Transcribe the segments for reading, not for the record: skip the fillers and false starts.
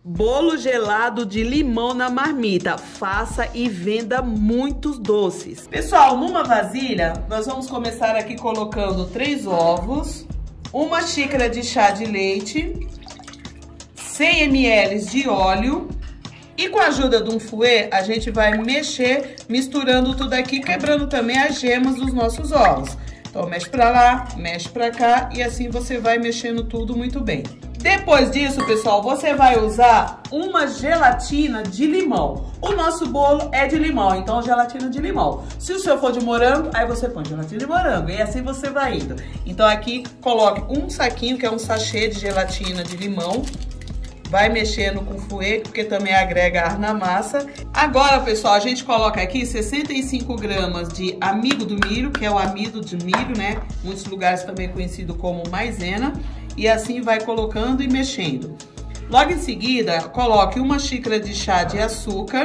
Bolo gelado de limão na marmita. Faça e venda muitos doces. Pessoal, numa vasilha, nós vamos começar aqui colocando 3 ovos, 1 xícara de chá de leite, 100 ml de óleo e com a ajuda de um fouet, a gente vai mexer, misturando tudo aqui, quebrando também as gemas dos nossos ovos. Então, mexe pra lá, mexe pra cá e assim você vai mexendo tudo muito bem. Depois disso, pessoal, você vai usar uma gelatina de limão. O nosso bolo é de limão, então gelatina de limão. Se o seu for de morango, aí você põe gelatina de morango e assim você vai indo. Então aqui, coloque um saquinho, que é um sachê de gelatina de limão. Vai mexendo com o fouet, porque também agrega ar na massa. Agora, pessoal, a gente coloca aqui 65 gramas de amido do milho, que é o amido de milho, né? Em muitos lugares também conhecido como maisena. E assim vai colocando e mexendo. Logo em seguida, coloque 1 xícara de chá de açúcar.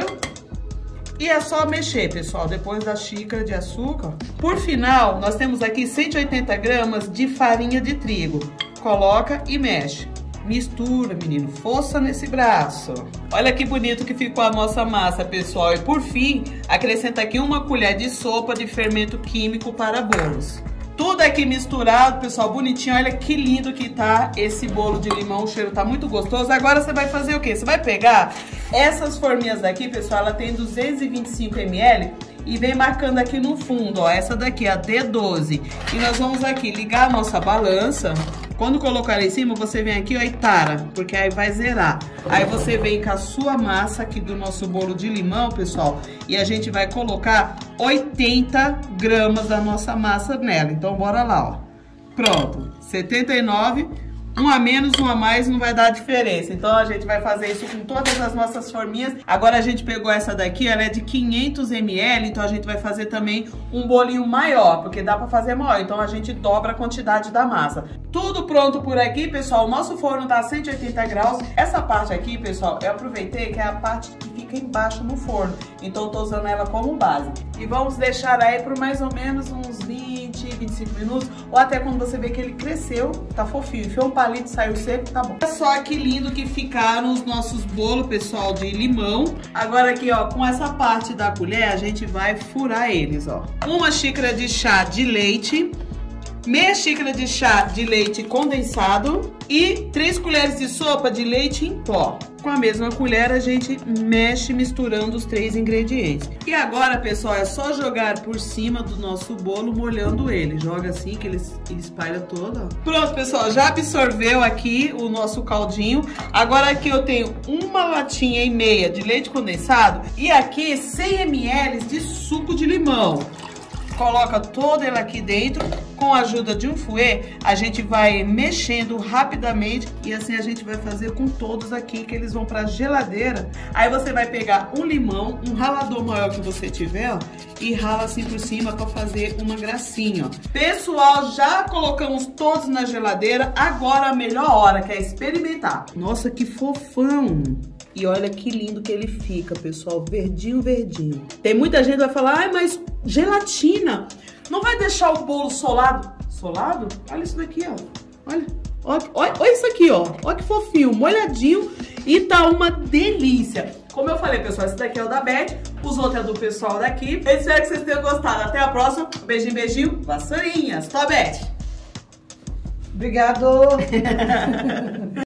E é só mexer, pessoal, depois da xícara de açúcar. Por final, nós temos aqui 180 gramas de farinha de trigo. Coloca e mexe. Mistura, menino, força nesse braço. Olha que bonito que ficou a nossa massa, pessoal. E por fim, acrescenta aqui 1 colher de sopa de fermento químico para bolos. Tudo aqui misturado, pessoal, bonitinho. Olha que lindo que tá esse bolo de limão. O cheiro tá muito gostoso. Agora você vai fazer o quê? Você vai pegar essas forminhas daqui, pessoal. Ela tem 225 ml e vem marcando aqui no fundo, ó. Essa daqui, a D12. E nós vamos aqui ligar a nossa balança. Quando colocar em cima, você vem aqui, ó, e tara, porque aí vai zerar. Aí você vem com a sua massa aqui do nosso bolo de limão, pessoal, e a gente vai colocar 80 gramas da nossa massa nela. Então, bora lá, ó. Pronto, 79, um a menos, um a mais, não vai dar diferença. Então, a gente vai fazer isso com todas as nossas forminhas. Agora, a gente pegou essa daqui, ela é de 500 ml, então a gente vai fazer também um bolinho maior, porque dá pra fazer maior. Então, a gente dobra a quantidade da massa. Tudo pronto por aqui, pessoal. O nosso forno tá a 180 graus. Essa parte aqui, pessoal, eu aproveitei que é a parte que fica embaixo no forno. Então, eu tô usando ela como base. E vamos deixar aí por mais ou menos uns 25 minutos, ou até quando você vê que ele cresceu, tá fofinho. Enfiou um palito, saiu seco, tá bom. Olha só que lindo que ficaram os nossos bolos, pessoal, de limão. Agora aqui, ó, com essa parte da colher, a gente vai furar eles, ó. 1 xícara de chá de leite, meia xícara de chá de leite condensado e 3 colheres de sopa de leite em pó. Com a mesma colher a gente mexe misturando os 3 ingredientes. E agora, pessoal, é só jogar por cima do nosso bolo, molhando ele. Joga assim que ele espalha todo, ó. Pronto, pessoal, já absorveu aqui o nosso caldinho. Agora aqui eu tenho 1,5 latinha de leite condensado e aqui 100 ml de suco de limão. Coloca todo ele aqui dentro, com a ajuda de um fouet, a gente vai mexendo rapidamente e assim a gente vai fazer com todos aqui, que eles vão pra geladeira. Aí você vai pegar um limão, um ralador maior que você tiver, ó, e rala assim por cima pra fazer uma gracinha, ó. Pessoal, já colocamos todos na geladeira, agora a melhor hora, que é experimentar. Nossa, que fofão! E olha que lindo que ele fica, pessoal, verdinho, verdinho. Tem muita gente que vai falar, ai, mas gelatina não vai deixar o bolo solado? Solado? Olha isso daqui, ó. Olha isso aqui, ó. Olha que fofinho, molhadinho e tá uma delícia. Como eu falei, pessoal, esse daqui é o da Beth, os outros é do pessoal daqui. Eu espero que vocês tenham gostado. Até a próxima. Beijinho, beijinho. Vassourinhas. Tá, Beth? Obrigado.